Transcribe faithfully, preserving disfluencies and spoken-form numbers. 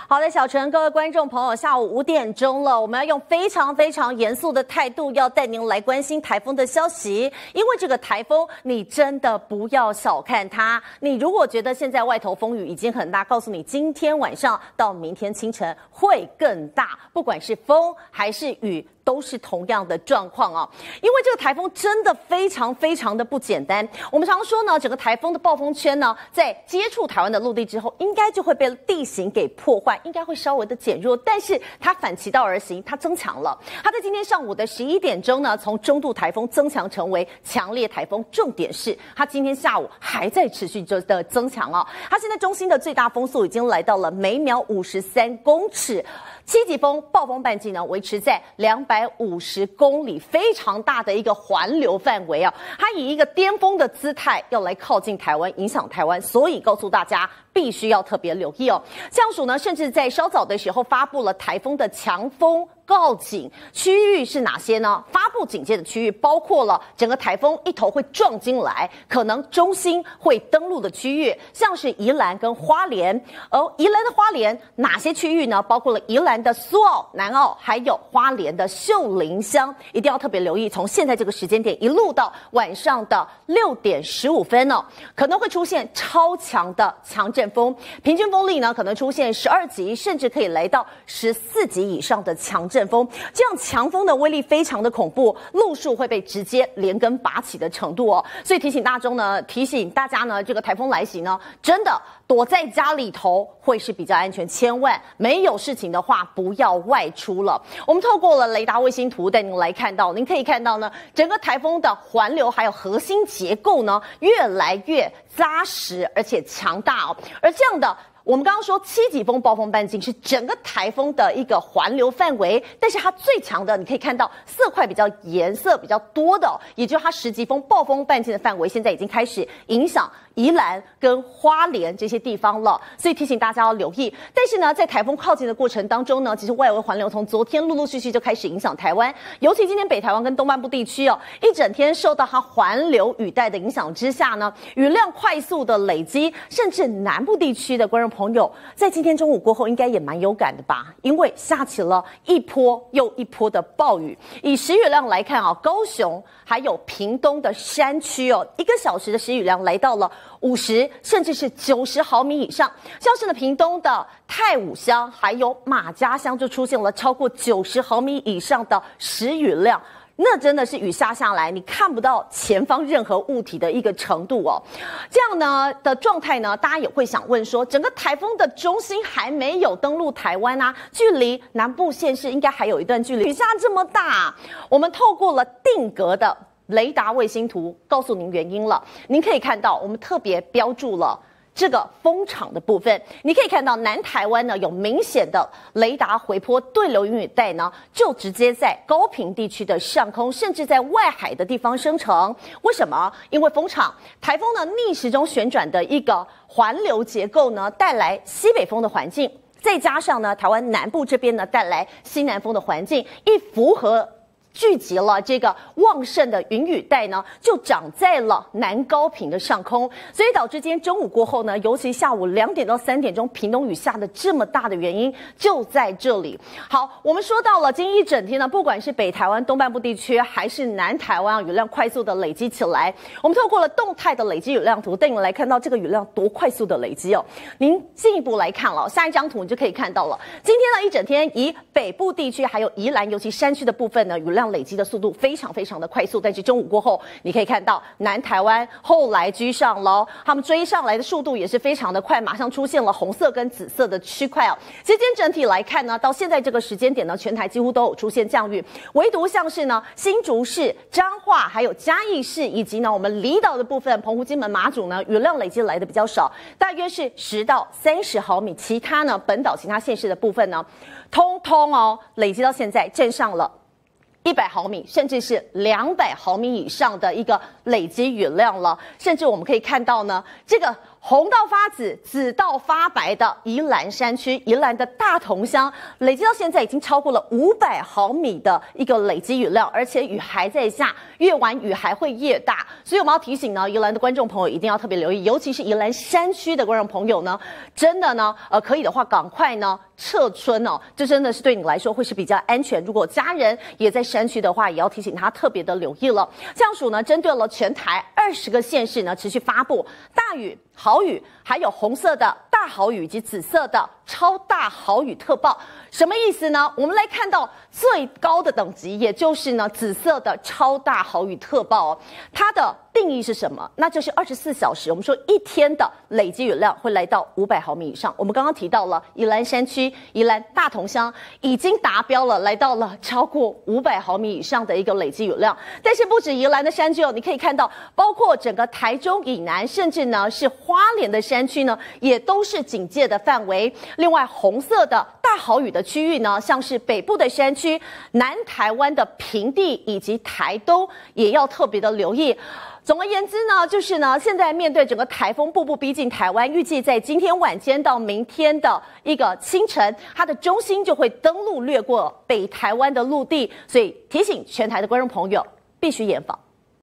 好的，小陈，各位观众朋友，下午五点钟了，我们要用非常非常严肃的态度，要带您来关心台风的消息。因为这个台风，你真的不要小看它。你如果觉得现在外头风雨已经很大，告诉你，今天晚上到明天清晨会更大，不管是风还是雨，都是同样的状况哦。因为这个台风真的非常非常的不简单。我们常说呢，整个台风的暴风圈呢，在接触台湾的陆地之后，应该就会被地形给破坏，应该会稍微的减弱，但是它反其道而行，它增强了。它在今天上午的十一点钟呢，从中度台风增强成为强烈台风，重点是它今天下午还在持续着的增强哦。它现在中心的最大风速已经来到了每秒五十三公尺。七级风暴风半径呢，维持在两百五十公里，非常大的一个环流范围啊！它以一个巅峰的姿态要来靠近台湾，影响台湾，所以告诉大家必须要特别留意哦。气象署呢，甚至在稍早的时候发布了台风的强风告警区域是哪些呢？发布警戒的区域包括了整个台风一头会撞进来，可能中心会登陆的区域，像是宜兰跟花莲。而宜兰的花莲哪些区域呢？包括了宜兰的苏澳、南澳，还有花莲的秀林乡，一定要特别留意。从现在这个时间点一路到晚上的六点十五分哦，可能会出现超强的强阵风，平均风力呢可能出现十二级，甚至可以来到十四级以上的强阵风。这样强风的威力非常的恐怖，路树会被直接连根拔起的程度哦。所以提醒大众呢，提醒大家呢，这个台风来袭呢，真的躲在家里头会是比较安全，千万没有事情的话不要外出了。我们透过了雷达卫星图带您来看到，您可以看到呢，整个台风的环流还有核心结构呢越来越扎实而且强大哦。而这样的，我们刚刚说七级风暴风半径是整个台风的一个环流范围，但是它最强的，你可以看到色块比较颜色比较多的、哦，也就是它十级风暴风半径的范围，现在已经开始影响宜兰跟花莲这些地方了，所以提醒大家要留意。但是呢，在台风靠近的过程当中呢，其实外围环流从昨天陆陆续续就开始影响台湾，尤其今天北台湾跟东半部地区哦，一整天受到它环流雨带的影响之下呢，雨量快速的累积，甚至南部地区的观众朋友在今天中午过后应该也蛮有感的吧，因为下起了一波又一波的暴雨。以时雨量来看啊，高雄还有屏东的山区哦，一个小时的时雨量来到了五十甚至是九十毫米以上，像是呢屏东的太武乡还有马家乡就出现了超过九十毫米以上的时雨量。那真的是雨下下来，你看不到前方任何物体的一个程度哦。这样呢的状态呢，大家也会想问说，整个台风的中心还没有登陆台湾啊，距离南部县市应该还有一段距离。雨下这么大，我们透过了定格的雷达卫星图告诉您原因了。您可以看到，我们特别标注了这个风场的部分，你可以看到南台湾呢有明显的雷达回波对流云雨带呢，就直接在高屏地区的上空，甚至在外海的地方生成。为什么？因为风场台风呢逆时钟旋转的一个环流结构呢，带来西北风的环境，再加上呢台湾南部这边呢带来西南风的环境，一符合。聚集了这个旺盛的云雨带呢，就长在了南高屏的上空，所以导致今天中午过后呢，尤其下午两点到三点钟，屏东雨下的这么大的原因就在这里。好，我们说到了今天一整天呢，不管是北台湾东半部地区，还是南台湾，雨量快速的累积起来。我们透过了动态的累积雨量图，带你们来看到这个雨量多快速的累积哦。您进一步来看了，下一张图你就可以看到了，今天呢一整天以北部地区还有宜兰，尤其山区的部分呢，雨量累积的速度非常非常的快速，但是中午过后，你可以看到南台湾后来居上了，他们追上来的速度也是非常的快，马上出现了红色跟紫色的区块哦。其实今天整体来看呢，到现在这个时间点呢，全台几乎都有出现降雨，唯独像是呢新竹市、彰化还有嘉义市以及呢我们离岛的部分，澎湖、金门、马祖呢雨量累积来的比较少，大约是十到三十毫米，其他呢本岛其他县市的部分呢，通通哦累积到现在站上了一百毫米，甚至是两百毫米以上的一个累积雨量了。甚至我们可以看到呢，这个红到发紫、紫到发白的宜兰山区，宜兰的大同乡，累积到现在已经超过了五百毫米的一个累积雨量，而且雨还在下，越晚雨还会越大。所以我们要提醒呢，宜兰的观众朋友一定要特别留意，尤其是宜兰山区的观众朋友呢，真的呢，呃，可以的话赶快呢撤村哦，这真的是对你来说会是比较安全。如果家人也在山区的话，也要提醒他特别的留意了。气象署呢，针对了全台二十个县市呢，持续发布大雨、豪雨，还有红色的大豪雨以及紫色的超大豪雨特报。什么意思呢？我们来看到最高的等级，也就是呢紫色的超大豪雨特报哦，它的定义是什么？那就是二十四小时，我们说一天的累积雨量会来到五百毫米以上。我们刚刚提到了宜兰山区、宜兰大同乡已经达标了，来到了超过五百毫米以上的一个累积雨量。但是不止宜兰的山区哦，你可以看到，包括整个台中以南，甚至呢是花莲的山区呢，也都是警戒的范围。另外，红色的大豪雨的区域呢，像是北部的山区、南台湾的平地以及台东，也要特别的留意。总而言之呢，就是呢，现在面对整个台风步步逼近台湾，预计在今天晚间到明天的一个清晨，它的中心就会登陆掠过北台湾的陆地，所以提醒全台的观众朋友必须严防。